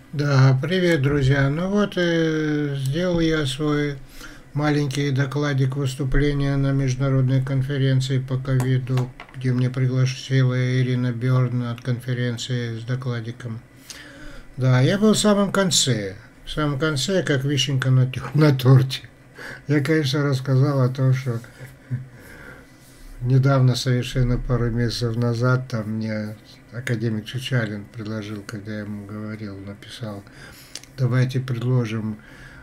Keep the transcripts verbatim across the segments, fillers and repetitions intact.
Да, привет, друзья. Ну вот, э, сделал я свой маленький докладик выступления на международной конференции по ковиду, где мне пригласила Ирина Бёрн от конференции с докладиком. Да, я был в самом конце. В самом конце, как вишенка на, тё- на торте. Я, конечно, рассказал о том, что недавно, совершенно пару месяцев назад, там мне академик Чучалин предложил, когда я ему говорил, написал, давайте предложим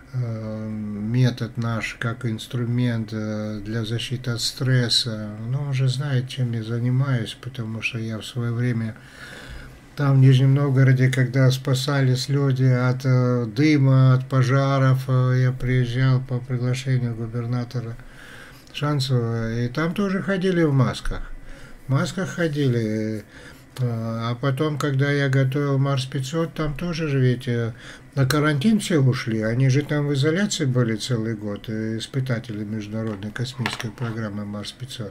э, метод наш как инструмент э, для защиты от стресса. Ну, он же знает, чем я занимаюсь, потому что я в свое время там, в Нижнем Новгороде, когда спасались люди от э, дыма, от пожаров, э, я приезжал по приглашению губернатора Шанцева, и там тоже ходили в масках. В масках ходили. А потом, когда я готовил Марс пятьсот, там тоже же ведь э, на карантин все ушли. Они же там в изоляции были целый год, э, испытатели международной космической программы Марс пятьсот.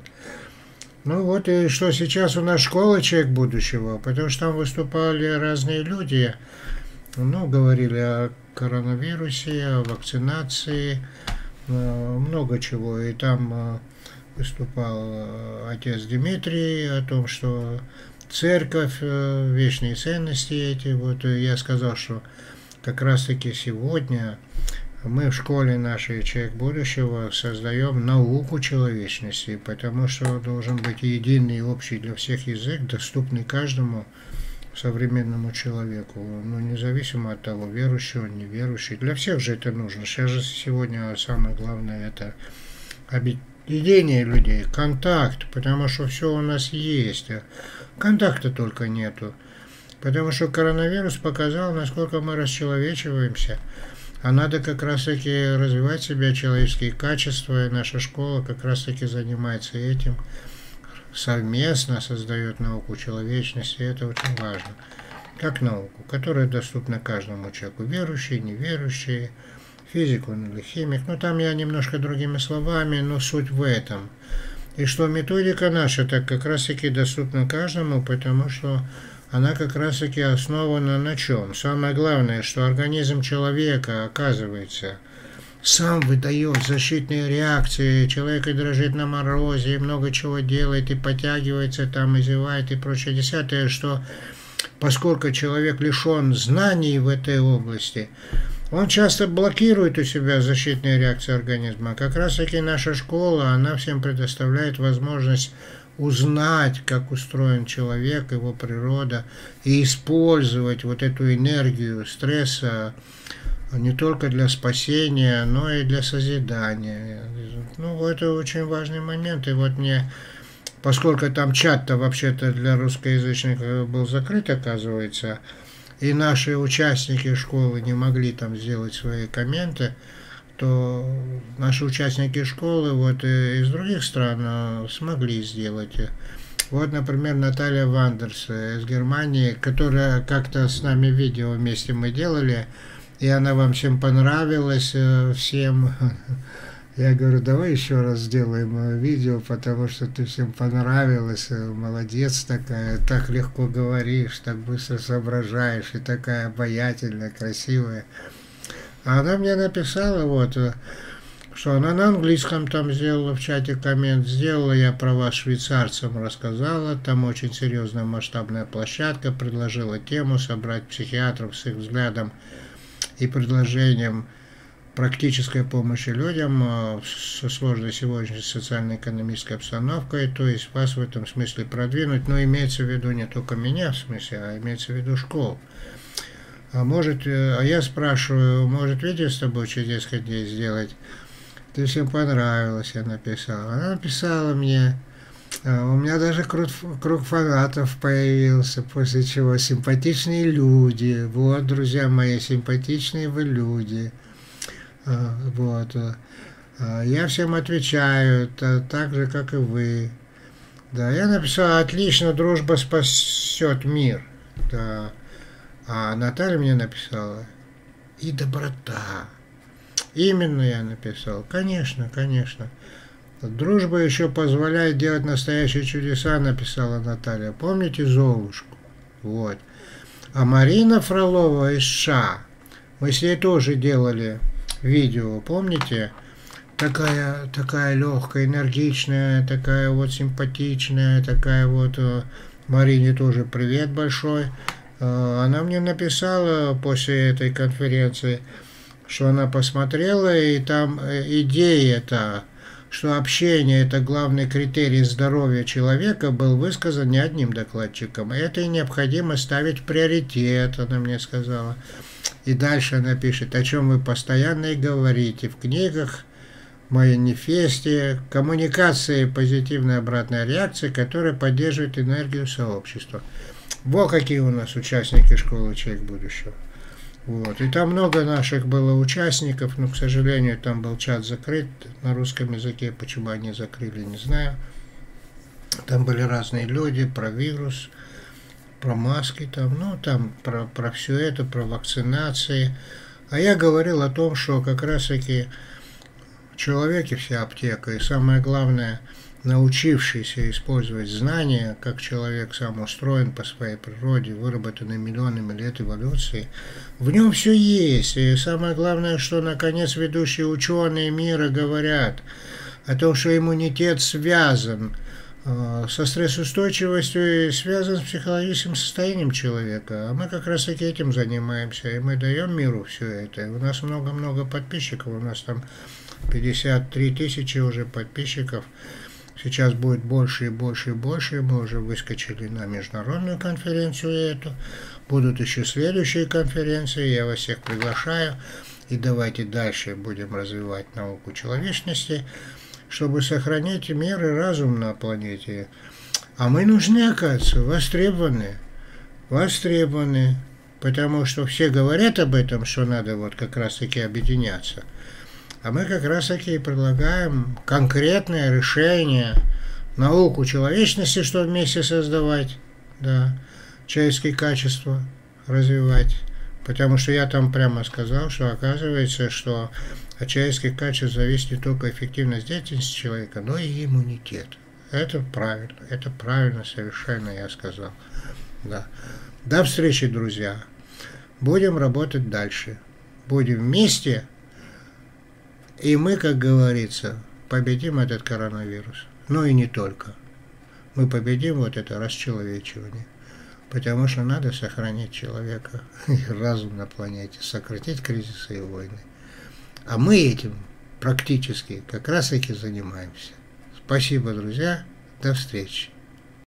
Ну вот и что сейчас у нас школа «Человек будущего», потому что там выступали разные люди, ну, говорили о коронавирусе, о вакцинации, э, много чего. И там э, выступал э, отец Дмитрий о том, что церковь, э, вечные ценности эти. Вот и я сказал, что как раз таки сегодня мы в школе нашей «Человек будущего» создаем науку человечности, потому что должен быть единый общий для всех язык, доступный каждому современному человеку, ну, независимо от того, верующий он, неверующий. Для всех же это нужно. Сейчас же сегодня самое главное это объединение людей, контакт, потому что все у нас есть, а контакта только нету. Потому что коронавирус показал, насколько мы расчеловечиваемся. А надо как раз таки развивать себя, человеческие качества, и наша школа как раз таки занимается этим, совместно создает науку человечности, и это очень важно. Как науку, которая доступна каждому человеку, верующий, неверующий, физик он или химик. Ну там я немножко другими словами, но суть в этом. И что методика наша так как раз таки доступна каждому, потому что она как раз таки основана на чем? Самое главное, что организм человека, оказывается, сам выдает защитные реакции, человек и дрожит на морозе, и много чего делает, и подтягивается, там, и зевает, и прочее десятое, что поскольку человек лишен знаний в этой области, он часто блокирует у себя защитные реакции организма. Как раз таки наша школа, она всем предоставляет возможность узнать, как устроен человек, его природа, и использовать вот эту энергию стресса не только для спасения, но и для созидания. Ну, это очень важный момент. И вот мне, поскольку там чат-то вообще-то для русскоязычных был закрыт, оказывается, и наши участники школы не могли там сделать свои комменты, то наши участники школы вот из других стран смогли сделать. Вот, например, Наталья Вандерс из Германии, которая как-то с нами видео вместе мы делали, и она вам всем понравилась, всем. Я говорю, давай еще раз сделаем видео, потому что ты всем понравилась, молодец такая, так легко говоришь, так быстро соображаешь, и такая обаятельная, красивая. А она мне написала, вот, что она на английском там сделала в чате коммент, сделала я про вас швейцарцам, рассказала, там очень серьезная масштабная площадка, предложила тему собрать психиатров с их взглядом и предложением практической помощи людям со сложной сегодняшней социально-экономической обстановкой, то есть вас в этом смысле продвинуть, но имеется в виду не только меня в смысле, а имеется в виду школу. А может, а я спрашиваю, может видео с тобой через несколько дней сделать? Ты всем понравилось, я написал. Она написала мне, у меня даже круг, круг фанатов появился, после чего симпатичные люди. Вот, друзья мои, симпатичные вы люди. Вот. Я всем отвечаю, так же, как и вы. Да, я написал, отлично, дружба спасет мир. Да. А Наталья мне написала, и доброта. Именно я написал. Конечно, конечно. Дружба еще позволяет делать настоящие чудеса, написала Наталья. Помните Золушку? Вот. А Марина Фролова из США, мы с ней тоже делали видео, помните? Такая, такая легкая, энергичная, такая вот симпатичная, такая вот. Марине тоже привет большой. Она мне написала после этой конференции, что она посмотрела, и там идея-то, что общение – это главный критерий здоровья человека, был высказан не одним докладчиком. Это и необходимо ставить в приоритет, она мне сказала. И дальше она пишет, о чем вы постоянно и говорите в книгах, в манифесте, коммуникации, позитивная обратная реакция, которая поддерживает энергию сообщества. Вот какие у нас участники школы «Человек будущего». Вот. И там много наших было участников, но, к сожалению, там был чат закрыт на русском языке. Почему они закрыли, не знаю. Там были разные люди про вирус, про маски, там, ну, там про, про все это, про вакцинации. А я говорил о том, что как раз-таки в человеке вся аптека. И самое главное, научившийся использовать знания, как человек сам устроен по своей природе, выработанный миллионами лет эволюции, в нем все есть. И самое главное, что наконец ведущие ученые мира говорят о том, что иммунитет связан э, со стрессоустойчивостью и связан с психологическим состоянием человека. А мы как раз таки этим занимаемся, и мы даем миру все это. И у нас много-много подписчиков, у нас там пятьдесят три тысячи уже подписчиков. Сейчас будет больше и больше и больше. Мы уже выскочили на международную конференцию эту. Будут еще следующие конференции. Я вас всех приглашаю. И давайте дальше будем развивать науку человечности, чтобы сохранить мир и разум на планете. А мы нужны, оказывается, востребованы. Востребованы. Потому что все говорят об этом, что надо вот как раз-таки объединяться. А мы как раз-таки и предлагаем конкретное решение, науку человечности, что вместе создавать, да, человеческие качества развивать. Потому что я там прямо сказал, что оказывается, что от человеческих качеств зависит не только эффективность деятельности человека, но и иммунитет. Это правильно, это правильно совершенно я сказал. Да. До встречи, друзья. Будем работать дальше. Будем вместе. И мы, как говорится, победим этот коронавирус. Ну и не только. Мы победим вот это расчеловечивание. Потому что надо сохранить человека и разум на планете, сократить кризисы и войны. А мы этим практически как раз таки занимаемся. Спасибо, друзья. До встречи.